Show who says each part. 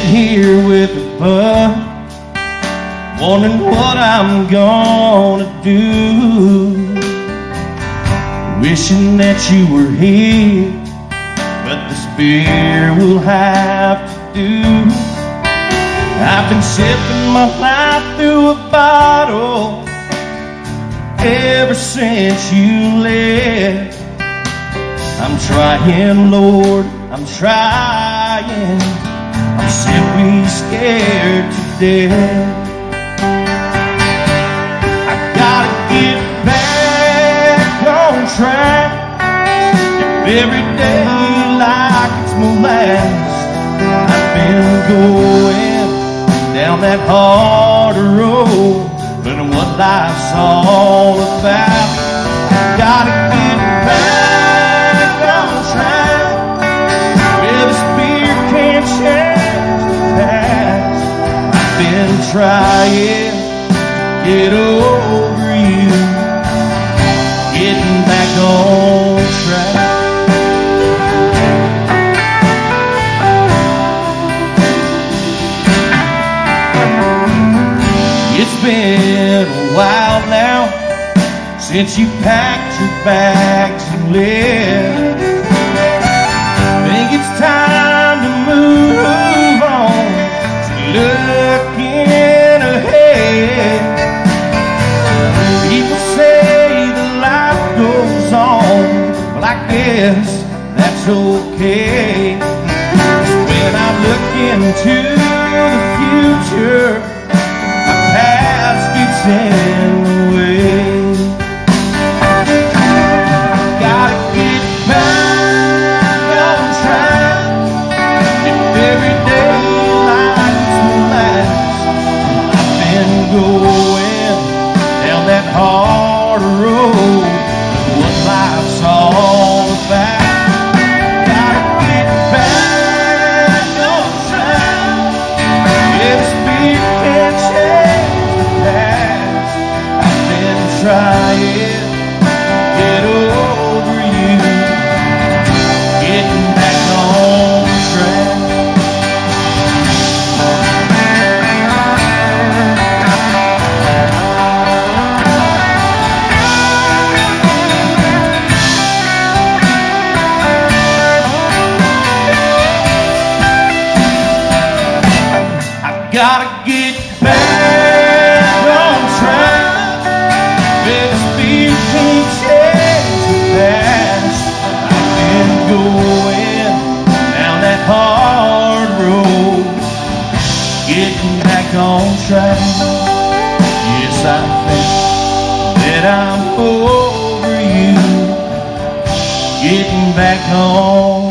Speaker 1: here with a bug, wondering what I'm gonna do. Wishing that you were here, but this beer will have to do. I've been sipping my life through a bottle ever since you left. I'm trying, Lord, I'm trying. I'm simply scared to death. I gotta get back on track. If every day like it's my last, I've been going down that hard road, learning what life's all about. I gotta get back on track, where this beer can't change the past. I've been trying to get over you, getting back on track. It's been a while now since you packed your bags and left. Think it's time to move on, to looking ahead. People say that life goes on, well I guess that's okay. 'Cause when I look into the future, past gets in the way. Gotta get back on track. If every day like it's my last, I've been going down that hard road, what life's all about. Gotta get back on track. If speed can't change, trying to get over you, getting back on track. I've gotta get back on track. Going down that hard road, getting back on track. Yes, I think that I'm over you, getting back on